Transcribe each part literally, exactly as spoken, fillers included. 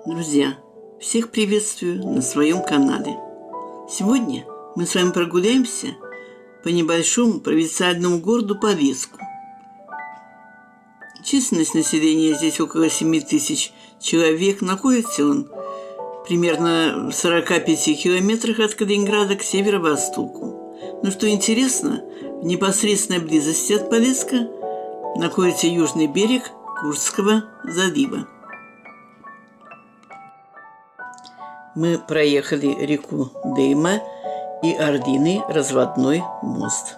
Друзья, всех приветствую на своем канале. Сегодня мы с вами прогуляемся по небольшому провинциальному городу Полесску. Численность населения здесь около семи тысяч человек. Находится он примерно в сорока пяти километрах от Калининграда к северо-востоку. Но что интересно, в непосредственной близости от Полесска находится южный берег Курского залива. Мы проехали реку Дейма и Орлиный разводной мост.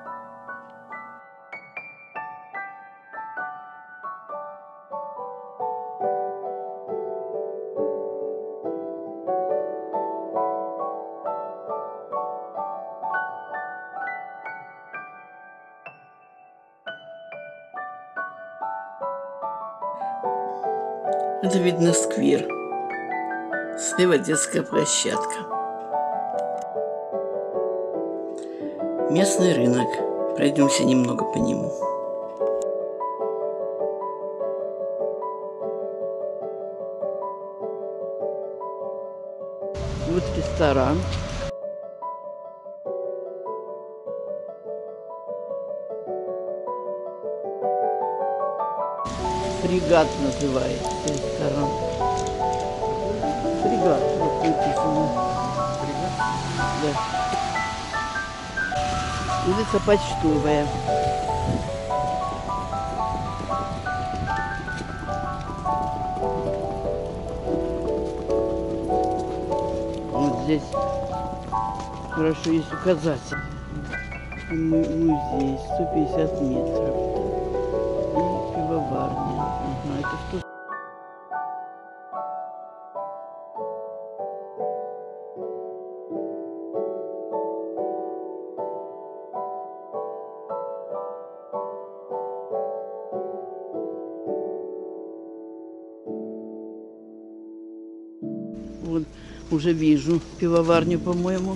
Это видно сквер. Слева детская площадка. Местный рынок. Пройдемся немного по нему. Вот ресторан. Фрегат называется ресторан. Фрегат, вот написано. Фрегат? Да. Улица Почтовая. Вот здесь хорошо есть указатель. Музей сто пятьдесят метров. И пивоварня. Ага, это что? Вот, уже вижу пивоварню, по-моему.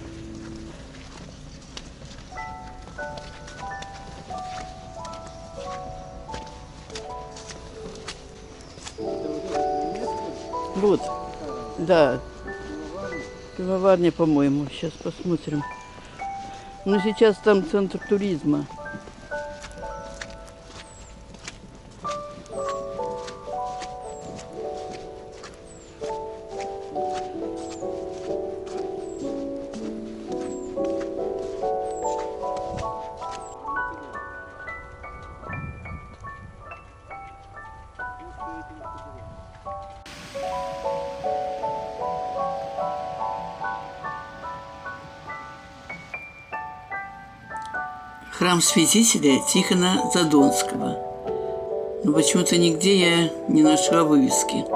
Вот, да, пивоварня, по-моему. Сейчас посмотрим. Ну, сейчас там центр туризма. Храм святителя Тихона Задонского. Но почему-то нигде я не нашла вывески.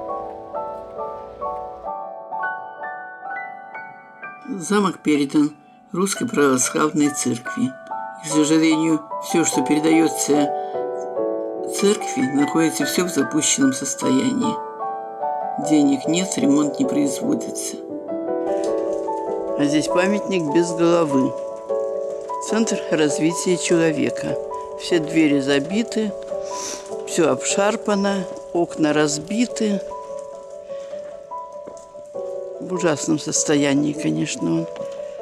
Замок передан Русской Православной Церкви. К сожалению, все, что передается церкви, находится все в запущенном состоянии. Денег нет, ремонт не производится. А здесь памятник без головы. Центр развития человека. Все двери забиты, все обшарпано, окна разбиты. В ужасном состоянии, конечно, он.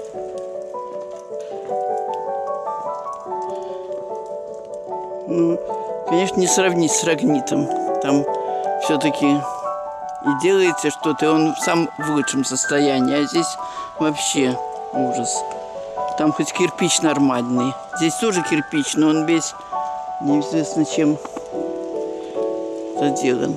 Ну, конечно, не сравнить с Рогнитом. Там все-таки и делается что-то, и он сам в лучшем состоянии. А здесь вообще ужас. Там хоть кирпич нормальный. Здесь тоже кирпич, но он весь неизвестно чем заделан.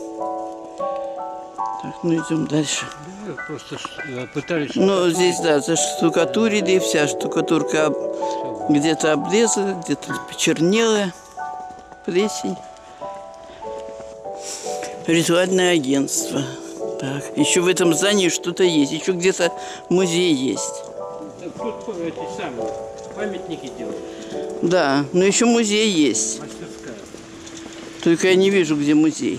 Так, ну идем дальше. Просто пытались... Ну, здесь, да, заштукатурили, вся штукатурка где-то облезла, где-то почернела, плесень. Ритуальное агентство. Так, еще в этом здании что-то есть, еще где-то музей есть. Тут эти самые памятники делают. Да, но еще музей есть. Мастерская. Только я не вижу, где музей.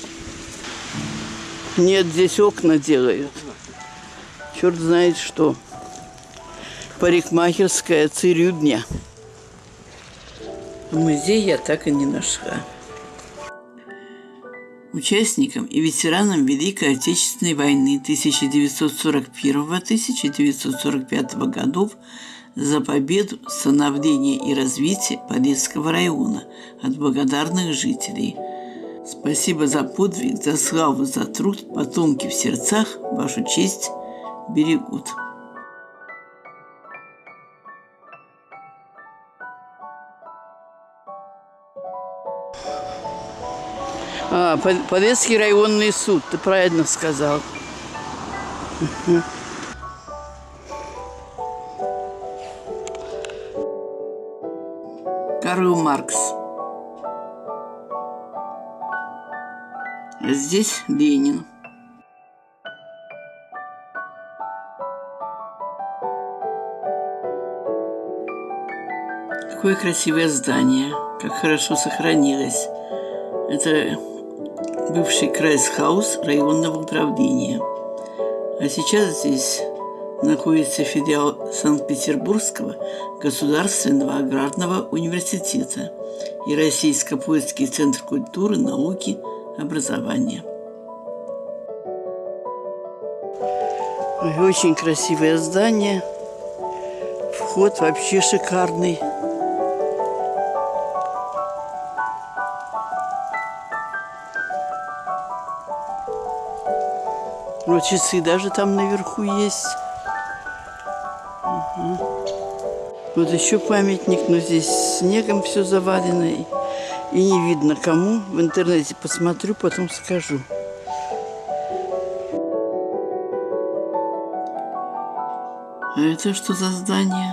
Нет, здесь окна делают. Черт знает что. Парикмахерская цирюльня. Музей я так и не нашла. Участникам и ветеранам Великой Отечественной войны тысяча девятьсот сорок первого — тысяча девятьсот сорок пятого годов за победу, становление и развитие Полесского района от благодарных жителей. Спасибо за подвиг, за славу, за труд. Потомки в сердцах вашу честь берегут. А, Полесский районный суд, ты правильно сказал. Карл Маркс. А здесь Ленин. Какое красивое здание, как хорошо сохранилось. Это бывший Крайсхаус районного управления. А сейчас здесь находится филиал Санкт-Петербургского государственного аграрного университета и Российско-Польский центр культуры, науки, образования. Очень красивое здание. Вход вообще шикарный. Вот часы даже там наверху есть. Угу. Вот еще памятник, но здесь снегом все завалено. И, и не видно кому. В интернете посмотрю, потом скажу. А это что за здание?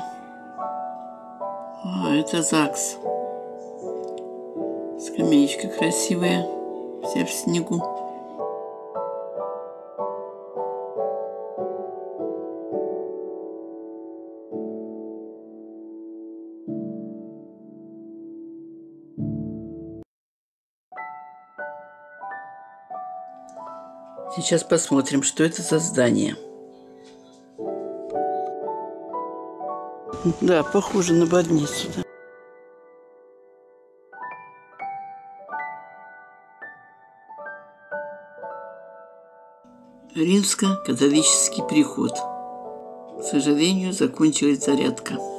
О, это ЗАГС. Скамеечка красивая, вся в снегу. Сейчас посмотрим, что это за здание. Да, похоже на больницу. Да. Римско-католический приход. К сожалению, закончилась зарядка.